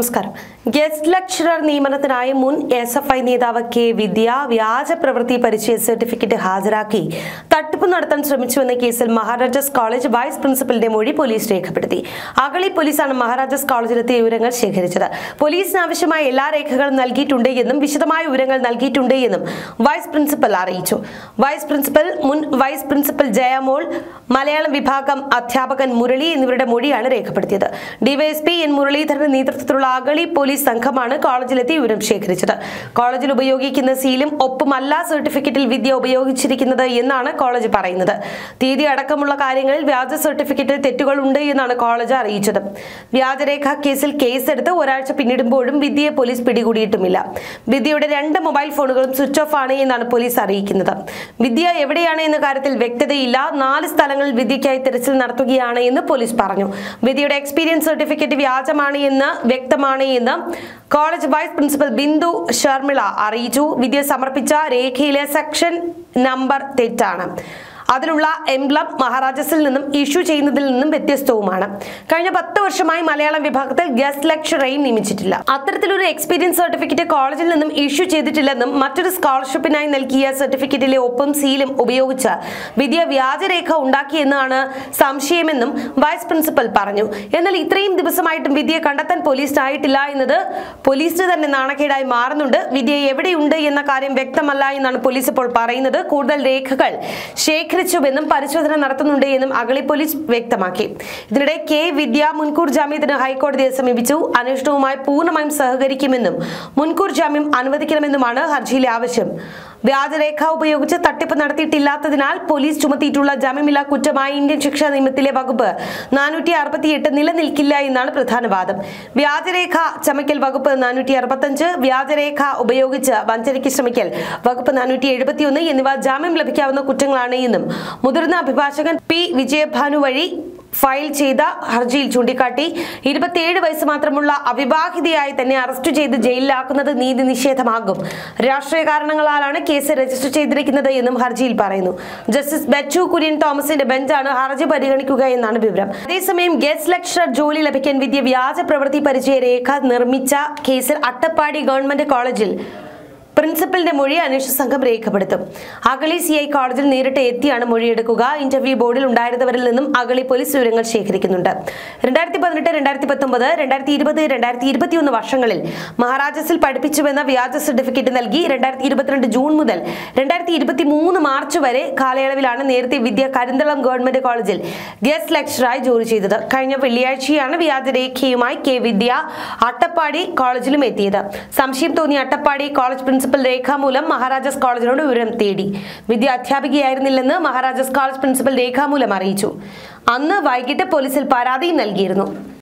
നമസ്കാരം. Guest lecturer നിയമനത്തിനായി മുൻ SFI നേതാവ് കെ വിദ്യ വ്യാജ പ്രവൃത്തി പരിചയ സർട്ടിഫിക്കറ്റ് ഹാജരാക്കി തട്ടിപ്പ് നടത്താൻ ശ്രമിച്ചുവെന്ന കേസിൽ മഹാരാജാസ് കോളേജ് വൈസ് പ്രിൻസിപ്പലിന്റെ മൊഴി പോലീസ് രേഖപ്പെടുത്തി. അഗളി പോലീസാണ് മഹാരാജാസ് കോളേജിലെത്തിയ വിവരങ്ങൾ ശേഖരിച്ചത്. പോലീസിന് ആവശ്യമായ എല്ലാ രേഖകളും നൽകിയിട്ടുണ്ട് എന്നും വിശദമായ വിവരങ്ങൾ നൽകിയിട്ടുണ്ട് എന്നും വൈസ് പ്രിൻസിപ്പൽ അറിയിച്ചു. മുൻ വൈസ് പ്രിൻസിപ്പൽ ജയമോൾ, മലയാളം വിഭാഗം അധ്യാപകൻ മുരളി എന്നിവരുടെ മൊഴിയാണ് രേഖപ്പെടുത്തിയത്. ഡിവൈഎസ്പി എൻ മുരളീധരന്റെ നേതൃത്വത്തിലുള്ള അഗളി പോലീസ് സംഘമാണ് കോളേജിലെത്തി വിവരം ശേഖരിച്ചത്. കോളേജിൽ ഉപയോഗിക്കുന്ന സീലും ഒപ്പുമല്ല സർട്ടിഫിക്കറ്റിൽ വിദ്യ ഉപയോഗിച്ചിരിക്കുന്നത് എന്നാണ് കോളേജ് പറയുന്നത്. തീയതി അടക്കമുള്ള കാര്യങ്ങളിൽ വ്യാജ സർട്ടിഫിക്കറ്റിൽ തെറ്റുകൾ ഉണ്ട് എന്നാണ് കോളേജ് അറിയിച്ചത്. വ്യാജരേഖ കേസിൽ കേസെടുത്ത് ഒരാഴ്ച പിന്നിടുമ്പോഴും വിദ്യയെ പോലീസ് പിടികൂടിയിട്ടുമില്ല. വിദ്യയുടെ 2 മൊബൈൽ ഫോണുകളും സ്വിച്ച് ഓഫ് ആണ് എന്നാണ് പോലീസ് അറിയിക്കുന്നത്. വിദ്യ എവിടെയാണ് എന്ന കാര്യത്തിൽ വ്യക്തതയില്ല. 4 സ്ഥലങ്ങളിൽ വിദ്യയ്ക്കായി തിരച്ചിൽ നടത്തുകയാണ് എന്ന് പോലീസ് പറഞ്ഞു. വിദ്യയുടെ എക്സ്പീരിയൻസ് സർട്ടിഫിക്കറ്റ് വ്യാജമാണ് എന്ന് വ്യക്തമാണ് എന്ന് college vice principal Bindu Sharmila അറിയിച്ചു. വിദ്യ സമർപ്പിച്ച രേഖയിലെ സെക്ഷൻ നമ്പർ തെറ്റാണ്. അതിലുള്ള എംബ്ലം മഹാരാജാസിൽ നിന്നും ഇഷ്യൂ ചെയ്യുന്നതിൽ നിന്നും വ്യത്യസ്തവുമാണ്. കഴിഞ്ഞ 10 വർഷമായി മലയാളം വിഭാഗത്തിൽ ഗസ്റ്റ് ലെക്ചറേയും നിയമിച്ചിട്ടില്ല. അത്തരത്തിലൊരു എക്സ്പീരിയൻസ് സർട്ടിഫിക്കറ്റ് കോളേജിൽ നിന്നും ഇഷ്യൂ ചെയ്തിട്ടില്ലെന്നും മറ്റൊരു സ്കോളർഷിപ്പിനായി നൽകിയ സർട്ടിഫിക്കറ്റിലെ ഒപ്പും സീലും ഉപയോഗിച്ച് വിദ്യ വ്യാജരേഖ ഉണ്ടാക്കിയെന്നാണ് സംശയമെന്നും വൈസ് പ്രിൻസിപ്പൽ പറഞ്ഞു. എന്നാൽ ഇത്രയും ദിവസമായിട്ടും വിദ്യയെ കണ്ടെത്താൻ പോലീസിനായിട്ടില്ല എന്നത് പോലീസിന് തന്നെ നാണക്കേടായി മാറുന്നുണ്ട്. വിദ്യ എവിടെയുണ്ട് എന്ന കാര്യം വ്യക്തമല്ല എന്നാണ് പോലീസ് ഇപ്പോൾ പറയുന്നത്. കൂടുതൽ രേഖകൾ ശേഖരിച്ചുവെന്നും പരിശോധന നടത്തുന്നുണ്ട് എന്നും അഗളി പോലീസ് വ്യക്തമാക്കി. ഇതിനിടെ കെ വിദ്യ മുൻകൂർ ജാമ്യത്തിന് ഹൈക്കോടതിയെ സമീപിച്ചു. അന്വേഷണവുമായി പൂർണ്ണമായും സഹകരിക്കുമെന്നും മുൻകൂർ ജാമ്യം അനുവദിക്കണമെന്നുമാണ് ഹർജിയിലെ ആവശ്യം. വ്യാജരേഖ ഉപയോഗിച്ച് തട്ടിപ്പ് നടത്തിയിട്ടില്ലാത്തതിനാൽ പോലീസ് ചുമത്തിയിട്ടുള്ള ജാമ്യമില്ലാ കുറ്റമായി ഇന്ത്യൻ ശിക്ഷാ നിയമത്തിലെ വകുപ്പ് 468 നിലനിൽക്കില്ല എന്നാണ് പ്രധാന വാദം. വ്യാജരേഖ ചമയ്ക്കൽ വകുപ്പ് 465, വ്യാജരേഖ ഉപയോഗിച്ച് വഞ്ചനയ്ക്ക് ശ്രമിക്കൽ വകുപ്പ് 471 എന്നിവ ജാമ്യം ലഭിക്കാവുന്ന കുറ്റങ്ങളാണ് എന്നും മുതിർന്ന അഭിഭാഷകൻ പി വിജയഭാനു വഴി ഫയൽ ചെയ്ത ഹർജിയിൽ ചൂണ്ടിക്കാട്ടി. 27 വയസ്സ് മാത്രമുള്ള അവിവാഹിതയായി തന്നെ അറസ്റ്റ് ചെയ്ത് ജയിലിലാക്കുന്നത് നീതി നിഷേധമാകും. രാഷ്ട്രീയ കാരണങ്ങളാലാണ് കേസ് രജിസ്റ്റർ ചെയ്തിരിക്കുന്നത് എന്നും ഹർജിയിൽ പറയുന്നു. ജസ്റ്റിസ് ബെച്ചു കുര്യൻ തോമസിന്റെ ബെഞ്ചാണ് ഹർജി പരിഗണിക്കുക എന്നാണ് വിവരം. അതേസമയം ഗസ്റ്റ് ലെക്ചറർ ജോലി ലഭിക്കാൻ വിദ്യ വ്യാജ പ്രവൃത്തി പരിചയ രേഖ നിർമ്മിച്ച കേസിൽ അട്ടപ്പാടി ഗവൺമെന്റ് കോളേജിൽ പ്രിൻസിപ്പലിന്റെ മൊഴി അന്വേഷണ സംഘം രേഖപ്പെടുത്തും. അഗളി CI കോളേജിൽ നേരിട്ട് എത്തിയാണ് മൊഴിയെടുക്കുക. ഇന്റർവ്യൂ ബോർഡിൽ ഉണ്ടായിരുന്നവരിൽ നിന്നും അഗളി പോലീസ് വിവരങ്ങൾ ശേഖരിക്കുന്നുണ്ട്. 2018, 2019, 2020, 2021 വർഷങ്ങളിൽ മഹാരാജാസിൽ പഠിപ്പിച്ചുവെന്ന വ്യാജ സർട്ടിഫിക്കറ്റ് നൽകി 2022 ജൂൺ മുതൽ 2023 മാർച്ച് വരെ കാലയളവിലാണ് നേരത്തെ വിദ്യ കരിന്തളം ഗവൺമെന്റ് കോളേജിൽ ഗസ്റ്റ് ലെക്ചറായി ജോലി ചെയ്തത്. കഴിഞ്ഞ വെള്ളിയാഴ്ചയാണ് വ്യാജരേഖയുമായി കെ വിദ്യ അട്ടപ്പാടി കോളേജിലും എത്തിയത്. സംശയം തോന്നിയ അട്ടപ്പാടി കോളേജ് പ്രിൻസിപ്പൽ രേഖാമൂലം മഹാരാജാസ് കോളേജിനോട് വിവരം തേടി. വിദ്യ അധ്യാപികയായിരുന്നില്ലെന്ന് മഹാരാജാസ് കോളേജ് പ്രിൻസിപ്പൽ രേഖാമൂലം അറിയിച്ചു. അന്ന് വൈകിട്ട് പോലീസിൽ പരാതിയും നൽകിയിരുന്നു.